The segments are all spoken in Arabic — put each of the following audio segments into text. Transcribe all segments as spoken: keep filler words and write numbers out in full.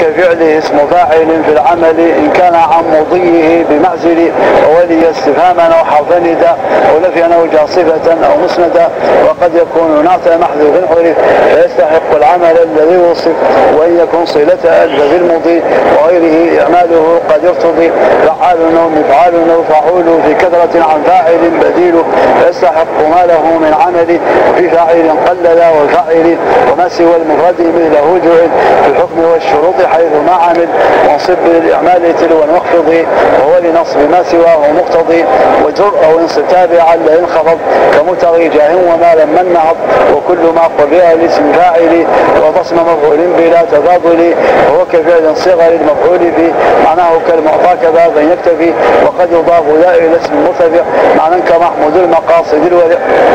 وكفعله اسم فاعل في العمل إن كان عن مضيه بمعزل وولي استفهاما أو حرف نداء أو نفيا أو جاصفة أو مسندا. وقد يكون نعت محذوف عرف فيستحق العمل الذي وصف وإن يكن صلة ألف في المضي وغيره إعماله قد يرتضي فعال أو مفعال أو فعول في كثرة عن فاعل بديل فيستحق ما له من عمل في فاعل قلل والفاعل وما سوى المفرد مثله جعل في الحكم والشروط حيث ما عمل وانصب للإعمال تلو واخفض وهو لنصب ما سواه مقتضي وجر أو انصب تابعا لئن خفض كمتغي جاه وما لما النهض وكل ما قبل لاسم فاعل وضصم مفعول بلا تفاضل وهو كفعل صغر المفعول فيه معناه كالمعطى كذا فإن يكتفي وقد يضاف لا إلى اسم مرتفع معنى كمحمود المقاصد الورع.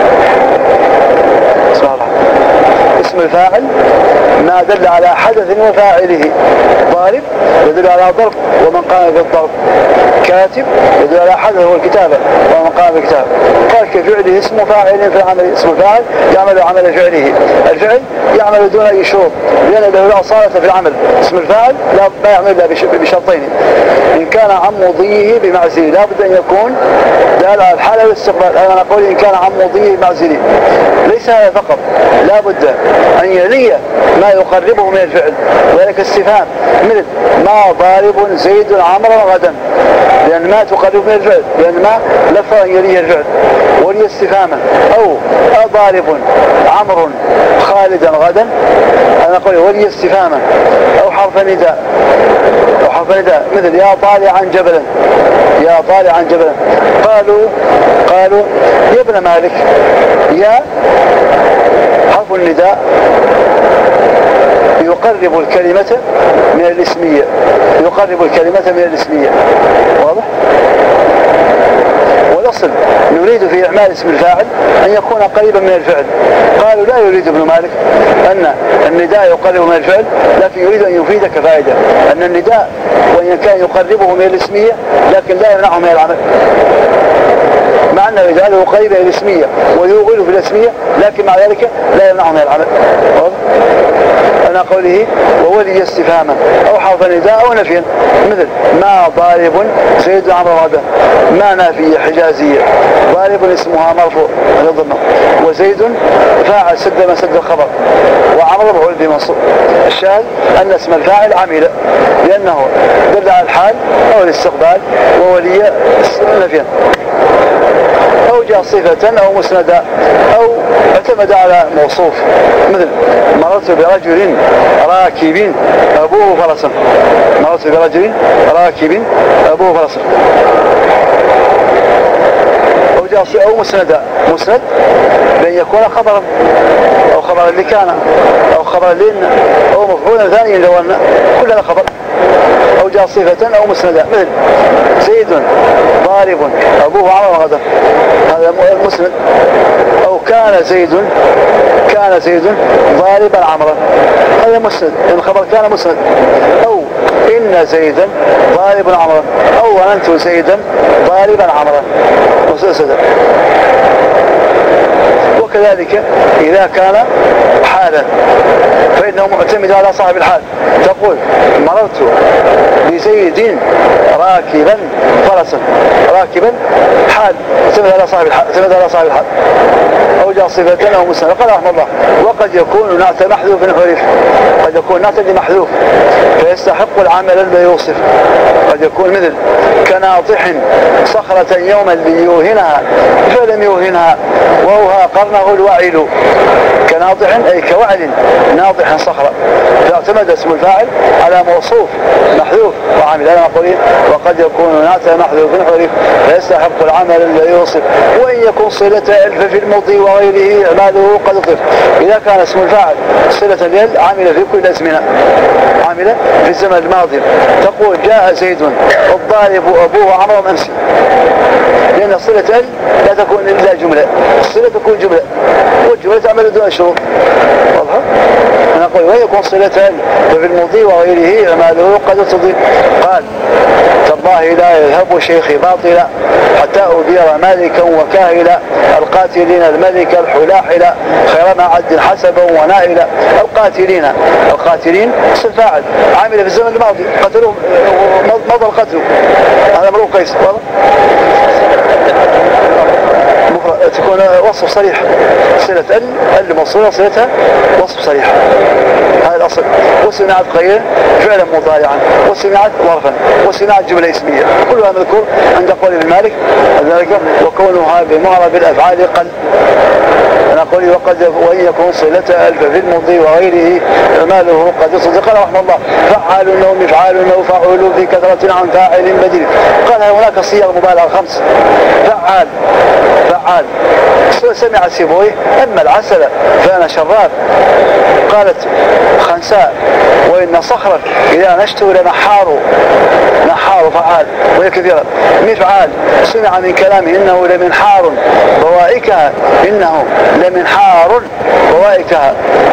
بسم الله. اسم الفاعل ما دل على حدث وفاعله. ضارب يدل على ضرب ومن قام بالضرب. كاتب يدل على حدث هو الكتابة ومن قام بالكتابة. قال كفعله اسم فاعل في العمل. اسم الفاعل يعمل عمل فعله. الفعل يعمل دون أي شروط لأن له الأصالة في العمل. اسم الفاعل لا ما يعمل إلا بشرطين إن كان عن مضيه بمعزله لا بد أن يكون دال على الحالة والاستقبال. أنا أقول إن كان عن مضيه بمعزله ليس هذا فقط لا بد أن يلي ما يقربه من الفعل وذلك استفهام مثل ما ضارب زيد عمرا غدا لأن ما تقرب من الفعل لأن ما لف أن يليه الفعل ولي استفهاما أو أضارب عمر خالدا غدا أنا أقول ولي استفهاما أو حرف نداء أو حرف نداء مثل يا طالعا جبلا يا طالعا جبلا قالوا قالوا يا ابن مالك يا حرف النداء يقرب الكلمة من الاسمية يقرب الكلمة من الاسمية واضح؟ والأصل نريد في إعمال اسم الفاعل أن يكون قريبا من الفعل. قالوا لا يريد ابن مالك أن النداء يقرب من الفعل لكن يريد أن يفيدك فائدة أن النداء وإن كان يقربه من الاسمية لكن لا يمنعه من العمل مع أنه يجعله قريبا من الاسمية ويوغله في الاسمية لكن مع ذلك لا يمنعه من العمل. أنا قوله وولي استفهاما أو حرف نداء أو نفيا مثل ما ضارب زيد عمرو غدا ما نافية حجازية ضارب اسمها مرفوع نظمه وزيد فاعل سد ما سد الخبر وعمرو مفعول بمنصوب. الشاهد أن اسم الفاعل عمل لأنه دل على الحال أو الاستقبال وولي نفيا أو جاء صفة أو مسندا أو اعتمد على موصوف مثل مررت برجل راكب أبوه فرسا مررت برجل راكب أبوه فرسا أو جاء أو مسندا مسند بأن يكون خبرا أو خبرا لكان أو خبرا لإن أو مفعولا ثانيا لو أن كل هذا خبر أو جاء صفة أو مسندا مثل زيد ضارب أبوه عمرو غدا هذا مسند أو كان زيد كان زيد ضاربا عمرا هذا مسند إن خبر كان مسند أو إن زيدا ضارب عمرا أو ظننت زيدا ضاربا عمرا مسند. وكذلك إذا كان حالا فإنه معتمد على صاحب الحال تقول مررت بزيد راكبا فرسا راكبا حال اعتمد على صاحب الحال اعتمد على صاحب الحال أو جاء صفة أو مسند. قال رحمه الله وقد يكون نعت محذوف عرف قد يكون نعت محذوف فيستحق العمل الذي يوصف. قد يكون مثل كناطح صخرة يوما ليوهنها فلم يوهنها وهو قرنه الوعل كناطح أي كوعل ناطح صخرة فاعتمد اسم الفاعل على موصوف محذوف وعمل. أنا أقول وقد يكون نعت محذوف عرف فيستحق العمل الذي يوصف وإن يكون صلة ألف في المضي وغيره إعماله قد ضف. إذا كان اسم الفاعل صلة اليد عمل في كل الأزمنة عمل في الزمن الماضي تقول جاء زيد الضارب أبوه عمرو أمس لأن صلة ال لا تكون إلا جملة الصلة تكون جملة والجملة تعمل دون شروط واضحة. أنا نقول ويكون صلة ففي المضي وغيره أعماله قد تضي. قال تالله لا يذهب شيخي باطلا حتى أدير مالكا وكاهلا القاتلين الملك الحلاحلا خير ما عد حسبا ونائلا. القاتلين القاتلين اسم فاعل عامل في الزمن الماضي قتلوه مضى القتل هذا امر قيس تكون وصف صريح صلة ال ال موصولة صلتها وصف صريح هذا الأصل. وسمعت غير فعلا مضارعا وسمعت ظرفا وسمعت جملة اسمية كلها مذكور عند قول ابن مالك ذلك وكونها بمعرب الأفعال قل. أنا قولي وقد وإن يكون صلة ألف في المضي وغيره ماله قد صدق رحمه الله فعال أو مفعال أو فعول في كثرة عن فاعل بديل. قال هناك صيغ مبالغة خمس. فعال فعال سمع سيبويه أما العسل فأنا شراب قالت خنساء وإن صخرا إذا نشتو لنحار نحار فعال وهي كثيرة. مفعال سمع من كلامه إنه لمنحار بوائكها إنه لمنحار بوائكها.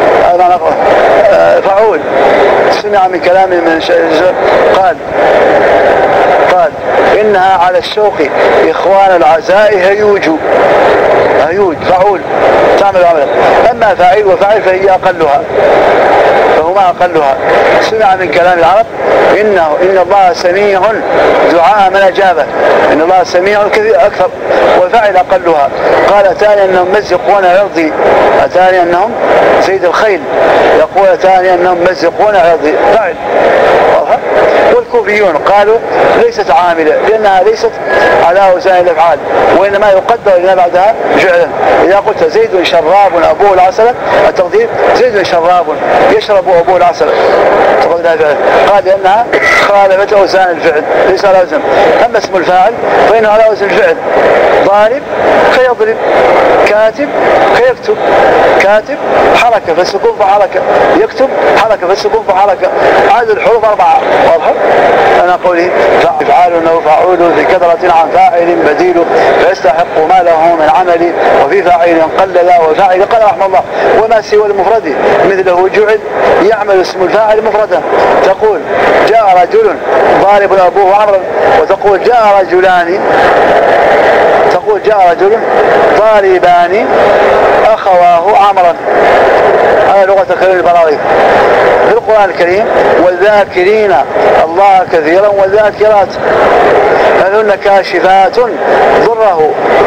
فعول سمع من كلامه من قال قال إنها على الشوق إخوان العزاء هيوج هيوج فعول تعمل عملا. أما فاعل وفاعل فهي أقلها فهما أقلها. سمع من كلام العرب إنه إن الله سميع دعاء من أجابه إن الله سميع كثير أكثر وفاعل أقلها. قال أتاني أنهم مزقون عرضي أتاني أنهم سيد الخيل يقول أتاني أنهم مزقون عرضي فاعل. والكوفيون قالوا ليست عاملة لأنها ليست على أوزان الأفعال وإنما يقدر لنا بعدها فعلا. إذا قلت زيد شراب أبوه العسل التقدير زيد شراب يشرب أبوه العسل تقدر فعلا. قال لأنها خالفت أوزان الفعل ليس على أوزان. أما اسم الفاعل فإنه على أوزان الفعل. ضارب كيضرب كاتب كيكتب كاتب حركة فالسكون فحركة يكتب حركة فالسكون فحركة. عدد الحروف أربعة واضحة. أنا قولي فعال أو فعول في كثرة عن فاعل بديل فيستحق ما له من عمل وفي فاعل قلل وفاعل قال رحمه الله. وما سوى المفرد مثله جعل يعمل اسم الفاعل مفردا. تقول جاء رجل ضارب أبوه عمرا وتقول جاء رجلان تقول جاء رجل ضاربان أخواه عمرا. هذا لغة كريم البراغيث في القرآن الكريم. والذاكرين الله كثيرا والذاكرات هلن كاشفات ضره.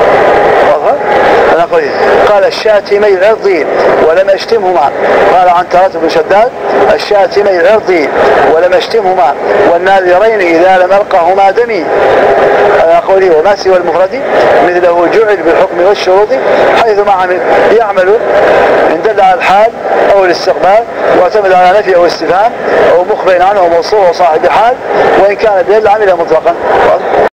أنا قلت قال الشاتمي العرضي ولم أشتمهما. قال عن ترات بن شداد الشاتمي العرضي ولم أشتمهما والناذرين إذا لم ألقهما دمي. أنا قولي وما سوى المفرد مثله جعل بالحكم والشروط حيث ما عمل يعمل إن دل على الحال أو الاستقبال واعتمد على نفي أو استفهام أو مخبر عنه موصول وصاحب الحال وإن كان دل عمل مطلقا.